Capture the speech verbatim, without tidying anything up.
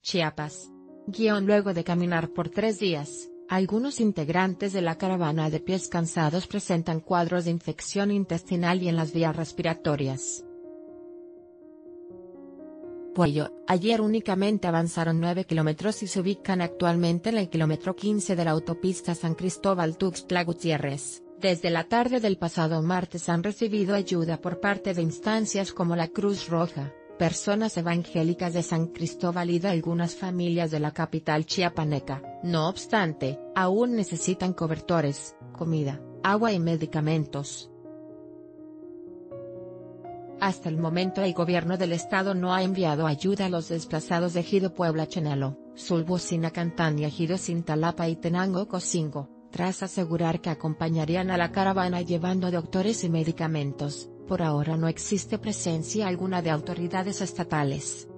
Chiapas. Guión Luego de caminar por tres días, algunos integrantes de la caravana de pies cansados presentan cuadros de infección intestinal y en las vías respiratorias. Por ello, ayer únicamente avanzaron nueve kilómetros y se ubican actualmente en el kilómetro quince de la autopista San Cristóbal-Tuxtla Gutiérrez. Desde la tarde del pasado martes han recibido ayuda por parte de instancias como la Cruz Roja, personas evangélicas de San Cristóbal y de algunas familias de la capital chiapaneca. No obstante, aún necesitan cobertores, comida, agua y medicamentos. Hasta el momento el gobierno del estado no ha enviado ayuda a los desplazados de Ejido Puebla Chenalo, Sulbusina Cantania Ejido Cintalapa y Tenango Cocingo, tras asegurar que acompañarían a la caravana llevando doctores y medicamentos. Por ahora no existe presencia alguna de autoridades estatales.